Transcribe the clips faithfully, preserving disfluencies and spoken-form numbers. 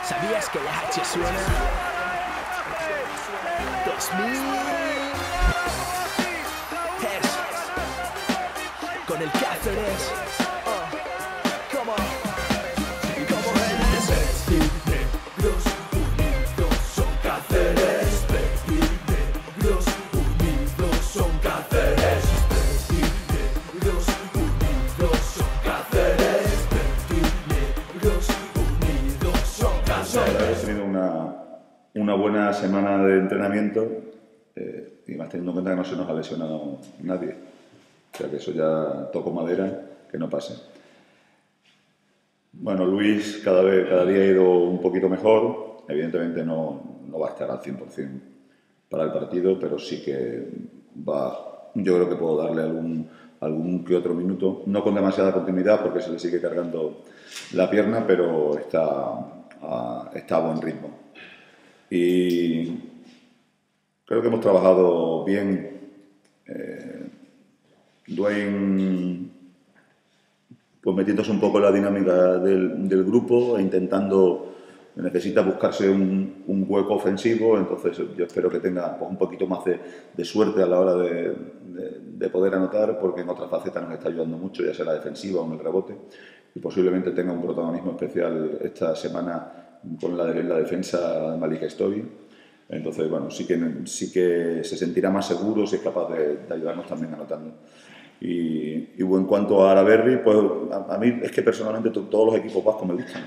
¿Sabías que la H suena? dos mil Hertz con el Cáceres. Oh, come on. Como eres Negros unidos son Cáceres. Negros unidos son Cáceres. Negros unidos son Cáceres. Negros unidos son Cáceres. Hemos tenido una, una buena semana de entrenamiento eh, y más teniendo en cuenta que no se nos ha lesionado nadie. O sea que eso ya toco madera, que no pase. Bueno, Luis cada vez, cada día ha ido un poquito mejor. Evidentemente no, no va a estar al cien por cien para el partido, pero sí que va. Yo creo que puedo darle algún, algún que otro minuto, no con demasiada continuidad porque se le sigue cargando la pierna, pero está a, está a buen ritmo. Y creo que hemos trabajado bien. Eh, Dwayne, pues metiéndose un poco en la dinámica del, del grupo e intentando, necesita buscarse un, un hueco ofensivo, entonces yo espero que tenga pues, un poquito más de, de suerte a la hora de, de, de poder anotar, porque en otras facetas nos está ayudando mucho, ya sea la defensiva o en el rebote, y posiblemente tenga un protagonismo especial esta semana con la, la defensa de Malik Story. Entonces, bueno, sí que, sí que se sentirá más seguro si es capaz de, de ayudarnos también anotando. Y, y en cuanto a Araberri, pues a, a mí es que personalmente todos los equipos vascos me gustan.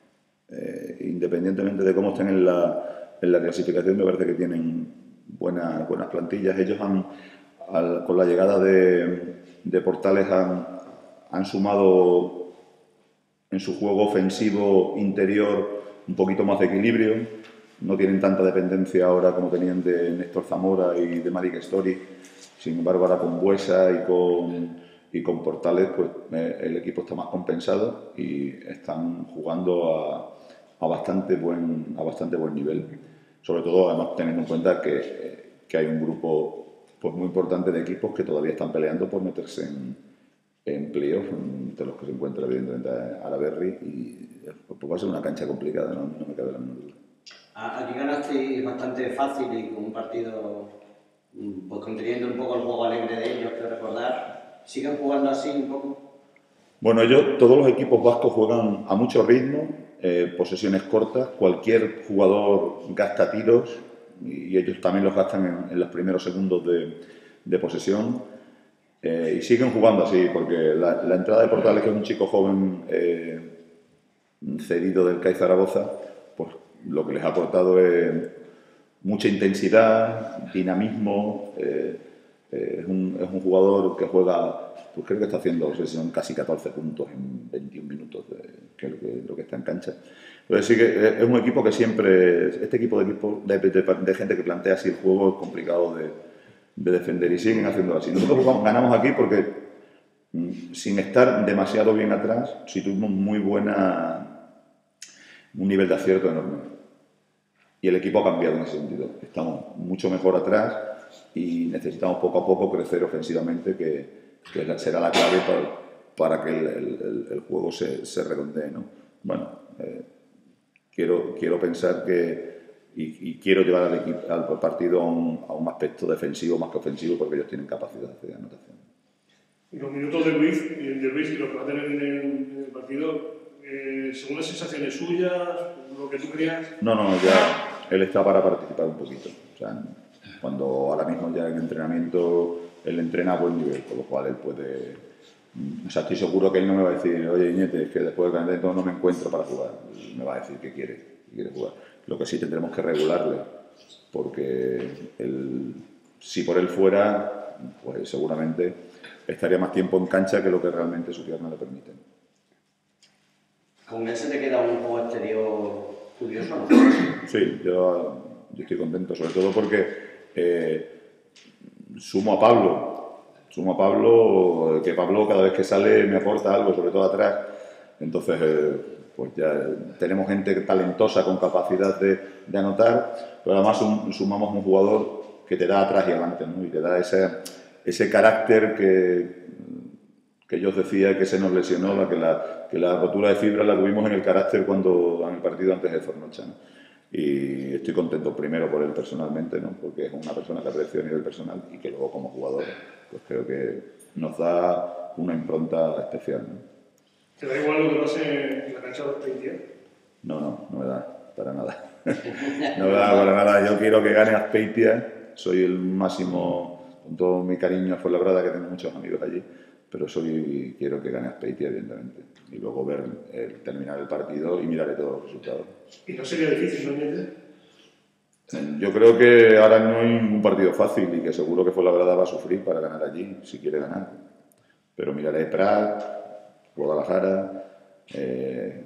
Eh, independientemente de cómo estén en la, en la clasificación, me parece que tienen buenas, buenas plantillas. Ellos han, al, con la llegada de, de Portales han, han sumado en su juego ofensivo interior un poquito más de equilibrio. No tienen tanta dependencia ahora como tenían de Néstor Zamora y de Malik Story. Sin embargo, ahora con Buesa y con, y con Portales, pues eh, el equipo está más compensado y están jugando a, a, bastante buen, a bastante buen nivel. Sobre todo, además, teniendo en cuenta que, eh, que hay un grupo pues, muy importante de equipos que todavía están peleando por meterse en, en playoff, entre los que se encuentra evidentemente Araberri, y pues, va a ser una cancha complicada, no, no me cabe la menor duda. Aquí ganasteis bastante fácil y con un partido pues conteniendo un poco el juego alegre de ellos, quiero recordar. ¿Siguen jugando así un poco? Bueno, ellos, todos los equipos vascos juegan a mucho ritmo, eh, posesiones cortas, cualquier jugador gasta tiros y ellos también los gastan en, en los primeros segundos de, de posesión eh, y siguen jugando así, porque la, la entrada de Portales, que es un chico joven eh, cedido del C A I Zaragoza, pues lo que les ha aportado es mucha intensidad, dinamismo. Eh, eh, es, un, es un jugador que juega, pues creo que está haciendo, no sé si son casi catorce puntos en veintiún minutos, de, que es lo que, lo que está en cancha. Entonces sí que es un equipo que siempre, este equipo de, equipo, de, de, de gente que plantea así el juego es complicado de, de defender y siguen haciéndolo así. Nosotros jugamos, ganamos aquí porque sin estar demasiado bien atrás, sí tuvimos muy buena, un nivel de acierto enorme. Y el equipo ha cambiado en ese sentido. Estamos mucho mejor atrás y necesitamos poco a poco crecer ofensivamente, que, que será la clave para, para que el, el, el juego se, se redondee, ¿no? Bueno, eh, quiero, quiero pensar que y, y quiero llevar al, equipo, al partido a un, a un aspecto defensivo más que ofensivo, porque ellos tienen capacidad de anotación. Y los minutos de Luis, de Luis y lo que va a tener en el, en el partido, eh, según las sensaciones suyas, lo que tú creas. No, no, ya él está para participar un poquito. O sea, cuando ahora mismo ya en entrenamiento él entrena a buen nivel, con lo cual él puede. O sea, estoy seguro que él no me va a decir, oye, Iñete, es que después del entrenamiento no me encuentro para jugar. Me va a decir que quiere, que quiere jugar. Lo que sí tendremos que regularle, porque él, si por él fuera, pues seguramente estaría más tiempo en cancha que lo que realmente su pierna le permite. ¿Con él se te queda un juego exterior curioso, no? Sí, yo, yo estoy contento, sobre todo porque eh, sumo a Pablo, sumo a Pablo, que Pablo cada vez que sale me aporta algo, sobre todo atrás. Entonces, eh, pues ya tenemos gente talentosa con capacidad de, de anotar, pero además un, sumamos un jugador que te da atrás y adelante, ¿no? Y te da ese, ese carácter que, que que yo os decía que se nos lesionó, la que, la, que la rotura de fibra la tuvimos en el carácter cuando en el partido antes de Zornocha, ¿no? Y estoy contento primero por él personalmente, ¿no? Porque es una persona que aprecio a nivel personal y que luego como jugador pues creo que nos da una impronta especial, ¿no? ¿Te da igual lo que pase en la cancha de Azpeitia? No, no, no me da para nada. No me da para nada. Yo quiero que gane Azpeitia. Soy el máximo, con todo mi cariño a Fuenlabrada, que tengo muchos amigos allí, pero soy, quiero que gane Azpeitia, evidentemente. Y luego ver el, terminar el partido y miraré todos los resultados. ¿Y no sería difícil, no, Ñete? Yo creo que ahora no hay ningún partido fácil y que seguro que Fuenlabrada va a sufrir para ganar allí, si quiere ganar. Pero miraré Prat, Guadalajara, eh,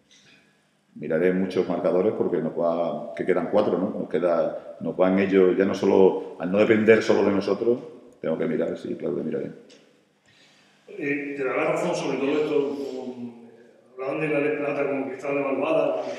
miraré muchos marcadores porque nos va, que quedan cuatro, ¿no? Nos queda, nos van ellos, ya no solo, al no depender solo de nosotros, tengo que mirar, sí, claro que miraré. Eh, te da la razón sobre todo esto, como, hablaban de la de Plata como que estaba devaluada, como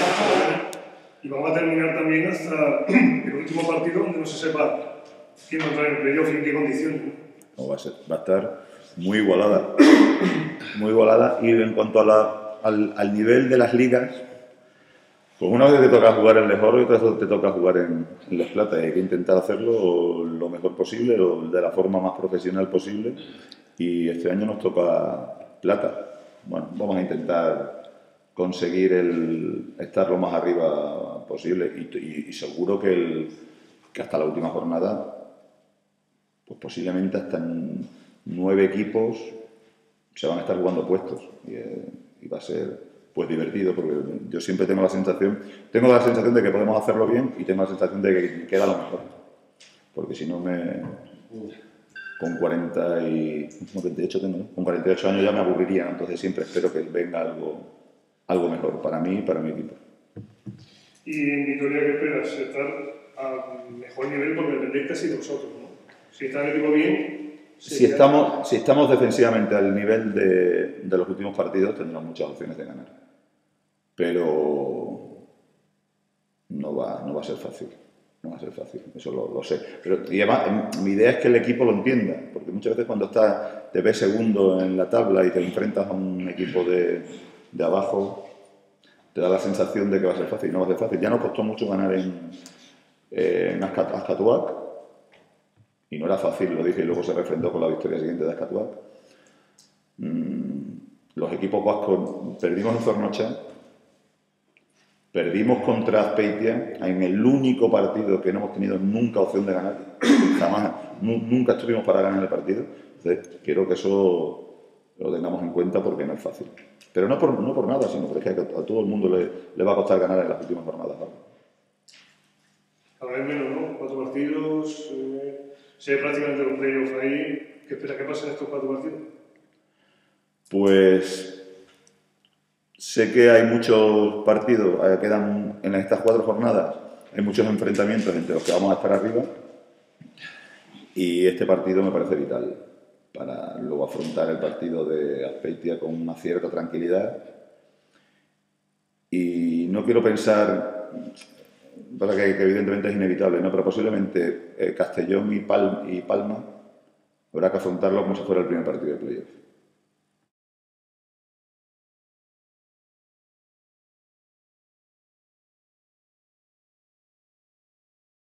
y vamos a terminar también hasta el último partido donde no se sepa quién va a entrar en el playoff y en qué condiciones. No va a ser, va a estar muy igualada, muy igualada. Y en cuanto a la, al, al nivel de las ligas, pues una vez te toca jugar en Les Jorro y otra vez te toca jugar en, en Les Plata. Y hay que intentar hacerlo lo mejor posible, o de la forma más profesional posible. Y este año nos toca Plata. Bueno, vamos a intentar conseguir el, estar lo más arriba posible. Y, y, y seguro que, el, que hasta la última jornada, pues posiblemente hasta en nueve equipos se van a estar jugando puestos. Y, eh, y va a ser pues divertido, porque yo siempre tengo la sensación, tengo la sensación de que podemos hacerlo bien y tengo la sensación de que queda lo mejor. Porque si no me... Con cuarenta y ocho tengo, ¿no? Con cuarenta y ocho años ya me aburriría, entonces siempre espero que venga algo, algo mejor para mí y para mi equipo. Y en Vitoria, ¿qué esperas? Estar a mejor nivel porque dependéis casi de vosotros, ¿no? Si está el equipo bien... Si estamos, si estamos defensivamente al nivel de, de los últimos partidos, tendremos muchas opciones de ganar. Pero no va, no va a ser fácil. No va a ser fácil, eso lo, lo sé. Pero, y además, mi idea es que el equipo lo entienda, porque muchas veces cuando estás, te ves segundo en la tabla y te enfrentas a un equipo de, de abajo, te da la sensación de que va a ser fácil. No va a ser fácil. Ya nos costó mucho ganar en, eh, en Azcatuac, y no era fácil, lo dije, y luego se refrendó con la victoria siguiente de Azcatuac. Mm, los equipos vascos perdimos en Zornocha. Perdimos contra Azpeitia en el único partido que no hemos tenido nunca opción de ganar. Jamás, nunca estuvimos para ganar el partido. Entonces, quiero que eso lo tengamos en cuenta porque no es fácil. Pero no por, no por nada, sino porque es que a todo el mundo le, le va a costar ganar en las últimas jornadas, ¿vale? Cada vez menos, ¿no? Cuatro partidos, eh, se ve prácticamente los playoffs ahí. ¿Qué esperas que pasen estos cuatro partidos? Pues... Sé que hay muchos partidos, eh, quedan en estas cuatro jornadas, hay muchos enfrentamientos entre los que vamos a estar arriba y este partido me parece vital para luego afrontar el partido de Azpeitia con una cierta tranquilidad. Y no quiero pensar, para que, que evidentemente es inevitable, ¿no? Pero posiblemente eh, Castellón y, Pal, y Palma habrá que afrontarlo como si fuera el primer partido de playoff.